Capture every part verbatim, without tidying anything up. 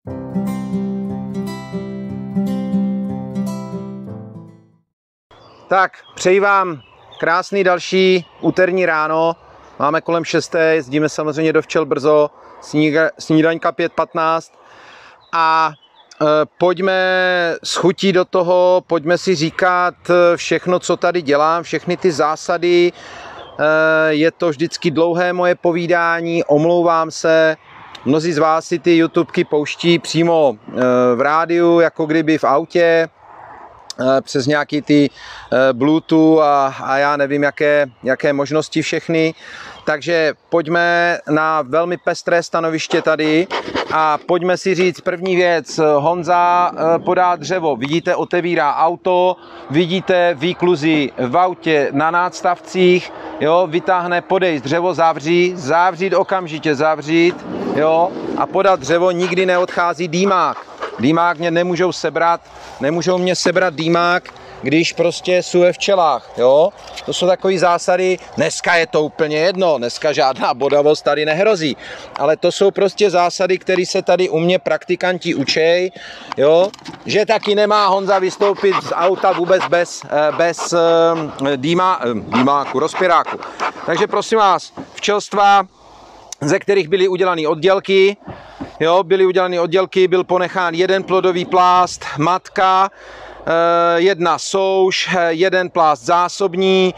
Tak, přeji vám krásný další úterní ráno. Máme kolem šesté, jezdíme samozřejmě do včel brzo, snídaňka pět patnáct a e, pojďme s chutí do toho, pojďme si říkat všechno, co tady dělám, všechny ty zásady. E, je to vždycky dlouhé moje povídání, omlouvám se. Mnozí z vás si ty YouTubeky pouští přímo e, v rádiu, jako kdyby v autě, přes nějaký ty Bluetooth a, a já nevím, jaké, jaké možnosti všechny. Takže pojďme na velmi pestré stanoviště tady a pojďme si říct první věc. Honza podá dřevo, vidíte, otevírá auto, vidíte výkluzy v autě na nástavcích, jo, vytáhne, podej dřevo, zavří, zavřít okamžitě, zavřít, jo, a podat dřevo, nikdy neodchází dýmák. Dýmák mě nemůžou sebrat, nemůžou mě sebrat dýmák, když prostě jsou ve včelách, jo. To jsou takové zásady, dneska je to úplně jedno, dneska žádná bodavost tady nehrozí, ale to jsou prostě zásady, které se tady u mě praktikanti učej, jo. Že taky nemá Honza vystoupit z auta vůbec bez, bez dýma, dýmáku, rozpiráku. Takže prosím vás, včelstva, ze kterých byly udělané oddělky, jo, byly udělané oddělky, byl ponechán jeden plodový plást, matka, jedna souš, jeden plást zásobní,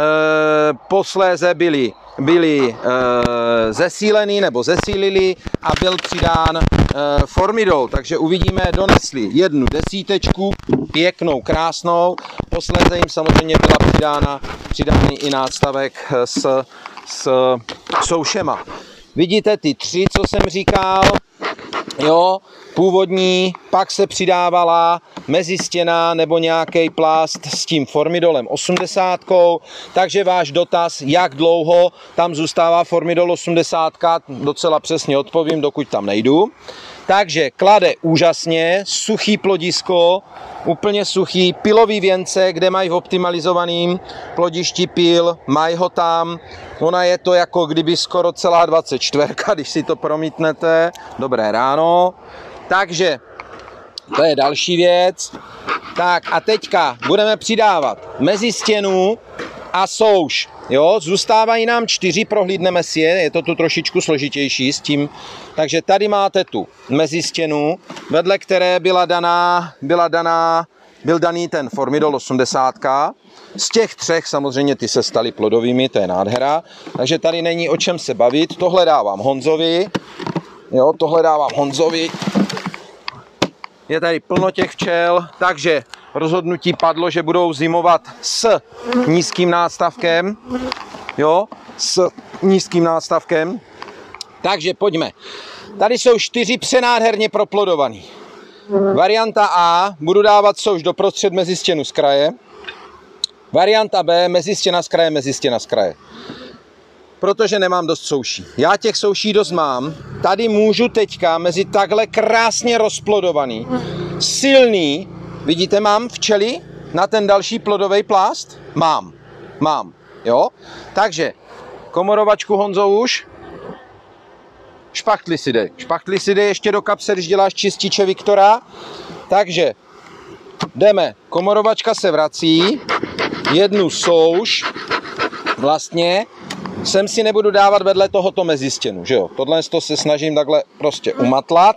posléze byly, byly zesílený nebo zesílili a byl přidán formidol, takže uvidíme, donesli jednu desítečku, pěknou, krásnou, posléze jim samozřejmě byla přidána, přidány i nástavek s, s soušema. Vidíte ty tři, co jsem říkal, jo, původní, pak se přidávala mezistěna nebo nějaký plást s tím formidolem osmdesátkou, takže váš dotaz, jak dlouho tam zůstává formidol osmdesát, docela přesně odpovím, dokud tam nejdu. Takže klade úžasně, suchý plodisko, úplně suchý, pilový věnce, kde mají v optimalizovaném plodišti pil, mají ho tam, ona je to jako kdyby skoro celá dvacet čtyři, když si to promítnete, dobré ráno. Takže to je další věc. Tak a teďka budeme přidávat mezistěnu a souš. Jo, zůstávají nám čtyři, prohlídneme si je, je to tu trošičku složitější s tím. Takže tady máte tu mezistěnu, vedle které byla daná, byla daná, byl daný ten formidol osmdesát. Z těch třech samozřejmě ty se staly plodovými, to je nádhera. Takže tady není o čem se bavit, tohle dávám Honzovi. Jo, tohle dávám Honzovi. Je tady plno těch včel, takže rozhodnutí padlo, že budou zimovat s nízkým nástavkem. Jo, s nízkým nástavkem. Takže pojďme. Tady jsou čtyři přenádherně proplodovaný. Varianta A, budu dávat souš doprostřed mezistěnu z kraje. Varianta B, mezistěna z kraje, mezistěna z kraje. Protože nemám dost souší. Já těch souší dost mám. Tady můžu teďka mezi takhle krásně rozplodovaný, silný, vidíte, mám včely na ten další plodový plást? Mám, mám, jo? Takže komorovačku, Honzo, už. Špachtli si dej, špachtli si dej ještě do kapse, když děláš čističe Viktora. Takže jdeme, komorovačka se vrací, jednu souš, vlastně, sem si nebudu dávat vedle tohoto mezistěnu, že jo? Tohle to se snažím takhle prostě umatlat.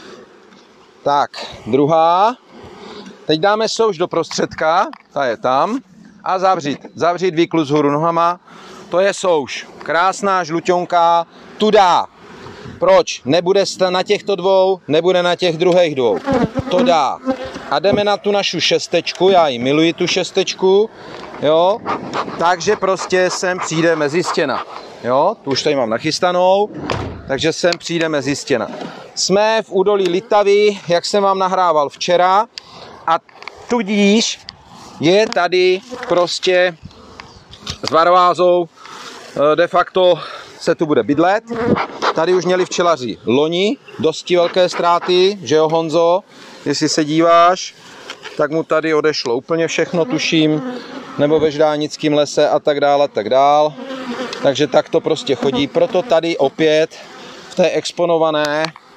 Tak, druhá. Teď dáme souš do prostředka, ta je tam, a zavřít. Zavřít výkluz hůru nohama, to je souš. Krásná žluťonka, tudá. Proč? Nebude na těchto dvou, nebude na těch druhých dvou. To dá. A jdeme na tu našu šestečku, já ji miluji tu šestečku, jo. Takže prostě sem přijde mezistěna. Jo, tu už tady mám nachystanou, takže sem přijde mezistěna. Jsme v údolí Litavy, jak jsem vám nahrával včera, a tudíž je tady prostě s varvázou de facto se tu bude bydlet. Tady už měli včelaři loni dosti velké ztráty, že jo, Honzo, jestli se díváš, tak mu tady odešlo úplně všechno, tuším, nebo ve Ždánickém lese a tak dále, a tak dál. Takže tak to prostě chodí. Proto tady opět v té exponované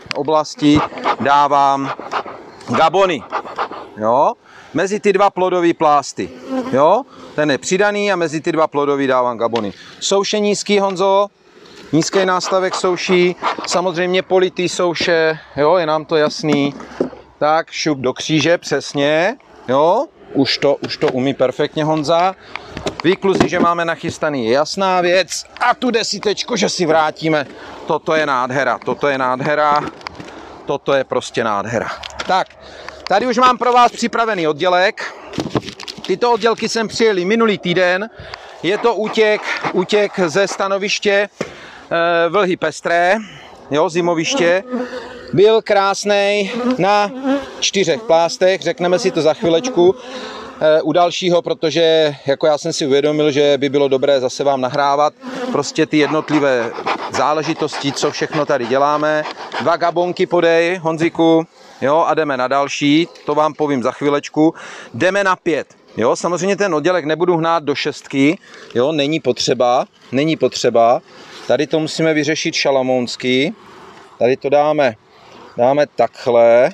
oblasti dávám gabony. Jo? Mezi ty dva plodové plásty. Jo? Ten je přidaný a mezi ty dva plodový dávám gabony. Souše nízký, Honzo. Nízký nástavek souší. Samozřejmě politý souše. Jo? Je nám to jasný. Tak šup do kříže, přesně. Jo? Už to, už to umí perfektně Honza. Výkluzy, že máme nachystaný, je jasná věc. A tu desítečku, že si vrátíme. Toto je nádhera, toto je nádhera. Toto je prostě nádhera. Tak, tady už mám pro vás připravený oddělek. Tyto oddělky jsem přijeli minulý týden. Je to útěk, útěk ze stanoviště e, Vlhy Pestré, jo, zimoviště. Byl krásný na čtyřech plástech, řekneme si to za chvilečku e, u dalšího, protože jako já jsem si uvědomil, že by bylo dobré zase vám nahrávat prostě ty jednotlivé záležitosti, co všechno tady děláme. Dva gabonky podej, Honziku, jo, a jdeme na další, to vám povím za chvilečku. Jdeme na pět. Jo, samozřejmě ten oddělek nebudu hnát do šestky, jo, není potřeba, není potřeba. Tady to musíme vyřešit šalamounsky. Tady to dáme, dáme takhle,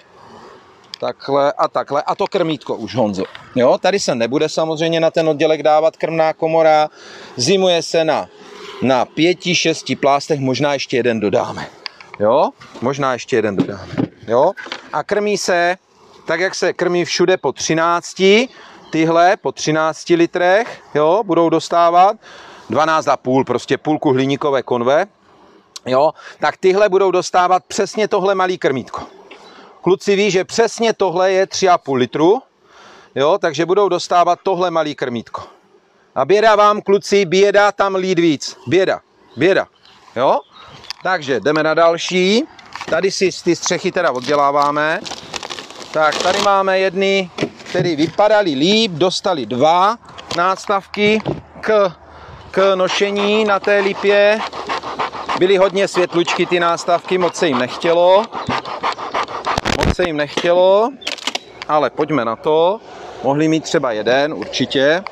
takhle a takhle. A to krmítko už, Honzo. Jo, tady se nebude samozřejmě na ten oddělek dávat krmná komora. Zimuje se na, na pěti, šesti plástech, možná ještě jeden dodáme. Jo, možná ještě jeden dodáme. Jo, a krmí se, tak jak se krmí všude po třinácti, tyhle po třinácti litrech, jo, budou dostávat dvanáct a půl, prostě půlku hliníkové konve, jo, tak tyhle budou dostávat přesně tohle malý krmítko. Kluci ví, že přesně tohle je tři a půl litru, jo, takže budou dostávat tohle malý krmítko. A běda vám, kluci, běda tam lít víc, běda, běda, jo. Takže jdeme na další, tady si ty střechy teda odděláváme. Tak tady máme jedny, které vypadaly líp, dostali dva nástavky k, k nošení na té lipě. Byly hodně světlučky ty nástavky, moc se jim nechtělo. Moc se jim nechtělo, ale pojďme na to. Mohli mít třeba jeden, určitě.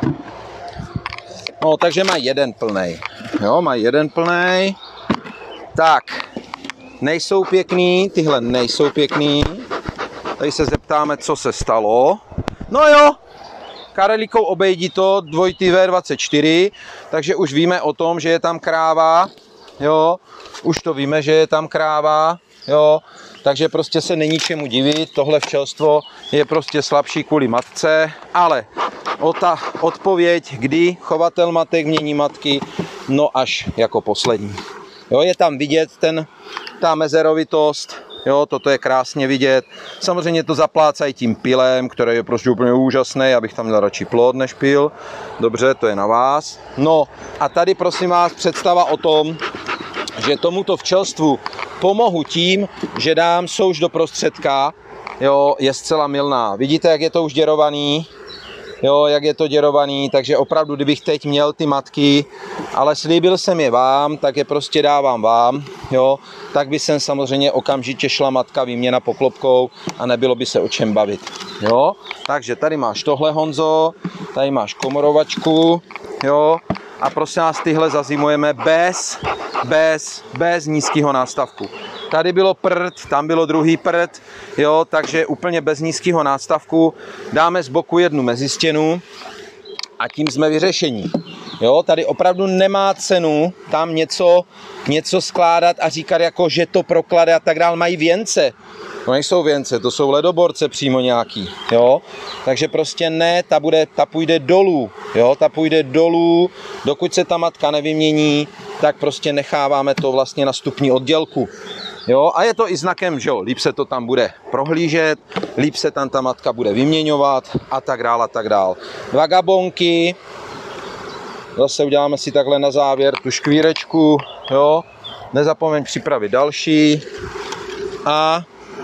No, takže mají jeden plnej. Jo, mají jeden plnej. Tak, nejsou pěkný, tyhle nejsou pěkný. Tady se zeptáme, co se stalo. No jo, Karelikou obejdí to, dvojitý V dvacet čtyři, takže už víme o tom, že je tam kráva, jo, už to víme, že je tam kráva, jo, takže prostě se není čemu divit, tohle včelstvo je prostě slabší kvůli matce, ale o ta odpověď, kdy chovatel matek mění matky, no až jako poslední. Jo, je tam vidět ten, ta mezerovitost, jo, toto je krásně vidět. Samozřejmě to zaplácají tím pilem, který je prostě úplně úžasný, abych tam měl radši plod než pil. Dobře, to je na vás. No a tady prosím vás představa o tom, že tomuto včelstvu pomohu tím, že dám souš do prostředka, jo, je zcela mylná. Vidíte, jak je to už děrovaný? Jo, jak je to děrovaný, takže opravdu, kdybych teď měl ty matky, ale slíbil jsem je vám, tak je prostě dávám vám, jo, tak by sem samozřejmě okamžitě šla matka výměna poklopkou a nebylo by se o čem bavit, jo. Takže tady máš tohle, Honzo, tady máš komorovačku, jo, a prosím vás, tyhle zazimujeme bez, bez, bez nízkého nástavku. Tady bylo prd, tam bylo druhý prd, jo, takže úplně bez nízkého nástavku. Dáme z boku jednu mezistěnu a tím jsme vyřešení. Jo, tady opravdu nemá cenu tam něco, něco skládat a říkat jako, že to proklade a tak dál. Mají věnce. To nejsou věnce, to jsou ledoborce přímo nějaký, jo. Takže prostě ne, ta, bude, ta půjde dolů, jo, ta půjde dolů, dokud se ta matka nevymění, tak prostě necháváme to vlastně na stupní oddělku. Jo, a je to i znakem, že jo, líp se to tam bude prohlížet, líp se tam ta matka bude vyměňovat a tak dál a tak dál. Dva gabonky, zase uděláme si takhle na závěr tu škvírečku, jo, nezapomeň připravit další a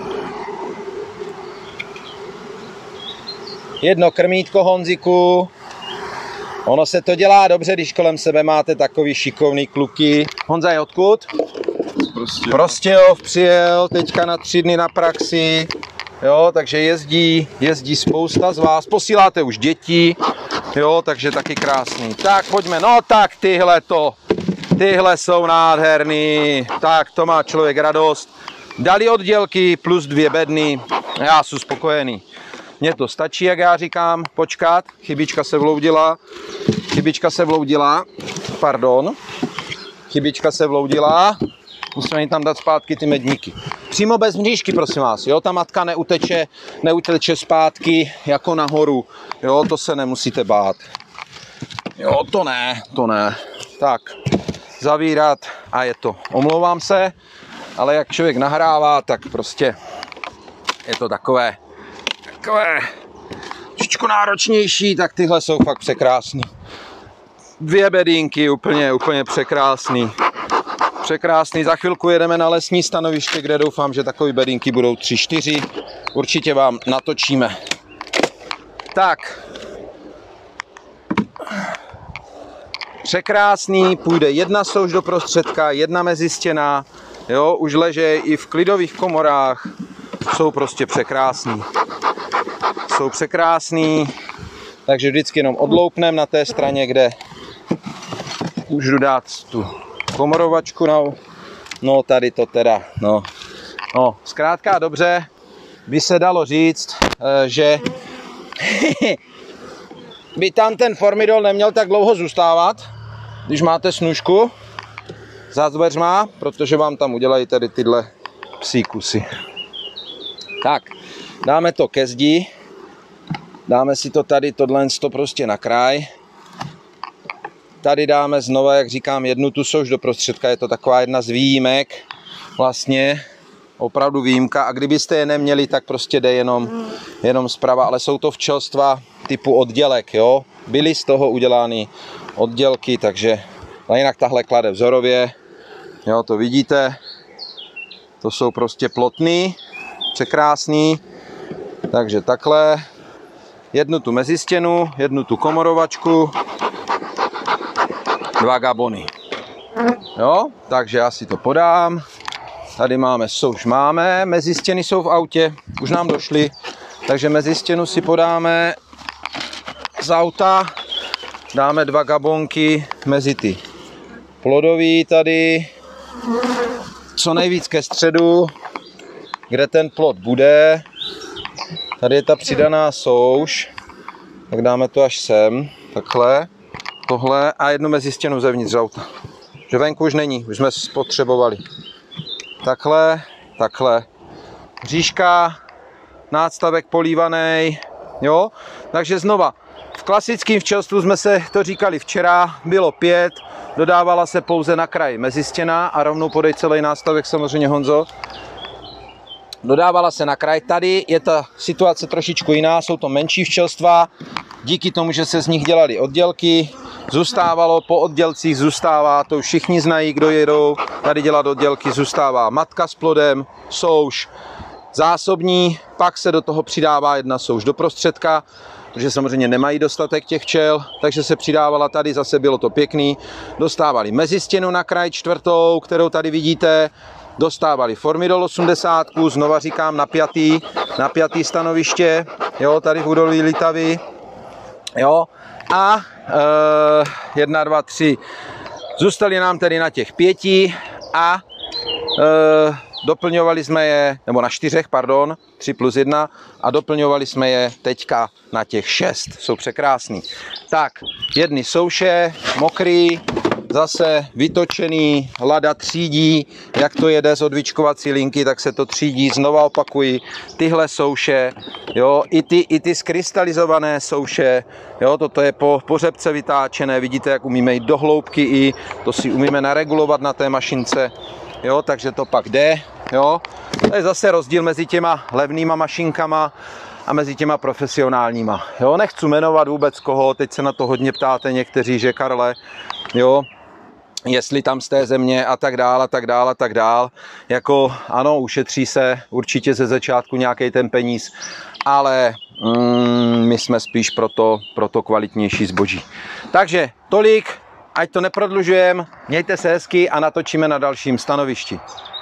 jedno krmítko, Honziku. Ono se to dělá dobře, když kolem sebe máte takový šikovný kluky. Honza je odkud? Prostě. Prostějov přijel teďka na tři dny na praxi, jo, takže jezdí, jezdí spousta z vás, posíláte už děti, jo, takže taky krásný. Tak pojďme, no tak tyhle to, tyhle jsou nádherný, tak to má člověk radost, dali oddělky plus dvě bedny, já jsem spokojený. Mně to stačí, jak já říkám, počkat, chybička se vloudila, chybička se vloudila, pardon, chybička se vloudila, musíme jim tam dát zpátky ty medníky. Přímo bez mřížky, prosím vás, jo, ta matka neuteče, neuteče zpátky jako nahoru, jo, to se nemusíte bát. Jo, to ne, to ne. Tak, zavírat a je to. Omlouvám se, ale jak člověk nahrává, tak prostě je to takové, takové trošičku náročnější, tak tyhle jsou fakt překrásný. Dvě bedínky, úplně, úplně překrásný. Překrásný. Za chvilku jedeme na lesní stanoviště, kde doufám, že takové bedínky budou tři, čtyři. Určitě vám natočíme. Tak. Překrásný, půjde jedna souš do prostředka, jedna mezistěna, jo, už leží i v klidových komorách, jsou prostě překrásný. Jsou překrásný, takže vždycky jenom odloupneme na té straně, kde můžu dát tu komorovačku, no, no tady to teda, no, no, zkrátka dobře, by se dalo říct, že by tam ten formidol neměl tak dlouho zůstávat, když máte snůžku za dveřma, protože vám tam udělají tady tyhle psí kusy. Tak, dáme to ke zdi, dáme si to tady, tohle to prostě na kraj. Tady dáme znova, jak říkám, jednu tu souš do prostředka, je to taková jedna z výjimek, vlastně opravdu výjimka, a kdybyste je neměli, tak prostě jde jenom, jenom zprava, ale jsou to včelstva typu oddělek, jo, byly z toho udělány oddělky, takže a jinak tahle klade vzorově, jo, to vidíte, to jsou prostě plotný, překrásný, takže takhle, jednu tu mezistěnu, jednu tu komorovačku, dva gabony, jo, takže já si to podám, tady máme souš, máme, mezistěny jsou v autě, už nám došly, takže mezistěnu si podáme z auta, dáme dva gabonky mezi ty plodový tady, co nejvíc ke středu, kde ten plod bude. Tady je ta přidaná souš, tak dáme to až sem, takhle, tohle a jednu mezistěnu zevnitř auta. Že venku už není, už jsme spotřebovali. Takhle, takhle. Říška, nástavek polívaný, jo, takže znova. V klasickém včelstvu jsme se to říkali včera, bylo pět, dodávala se pouze na kraj mezistěna a rovnou podej celý nástavek, samozřejmě Honzo. Dodávala se na kraj, tady je ta situace trošičku jiná, jsou to menší včelstva, díky tomu, že se z nich dělaly oddělky, zůstávalo po oddělcích, zůstává, to všichni znají, kdo jedou, tady dělat oddělky, zůstává matka s plodem, souš zásobní, pak se do toho přidává jedna souš do prostředka, protože samozřejmě nemají dostatek těch včel, takže se přidávala tady, zase bylo to pěkný, dostávali mezistěnu na kraj čtvrtou, kterou tady vidíte, dostávali formidol osmdesát, znova říkám napjatý, napjatý stanoviště, jo, tady v údolí Litavy, jo, a e, jedna, dva, tři, zůstali nám tedy na těch pěti a e, doplňovali jsme je, nebo na čtyřech, pardon, tři plus jedna a doplňovali jsme je teďka na těch šest, jsou překrásný. Tak, jedny souše, mokrý, zase vytočený, lada třídí, jak to jede z odvičkovací linky, tak se to třídí, znova opakuji, tyhle souše, jo, i ty, i ty skrystalizované souše, jo, toto je po, po řepce vytáčené, vidíte, jak umíme jít do hloubky i, to si umíme naregulovat na té mašince, jo, takže to pak jde, jo. To je zase rozdíl mezi těma levnýma mašinkama a mezi těma profesionálníma, jo. Nechci jmenovat vůbec koho, teď se na to hodně ptáte někteří, že Karle, jo, jestli tam z té země a tak dál a tak dál a tak dál, jako ano, ušetří se určitě ze začátku nějaký ten peníz, ale mm, my jsme spíš pro to, pro to kvalitnější zboží. Takže tolik, ať to neprodlužujeme, mějte se hezky a natočíme na dalším stanovišti.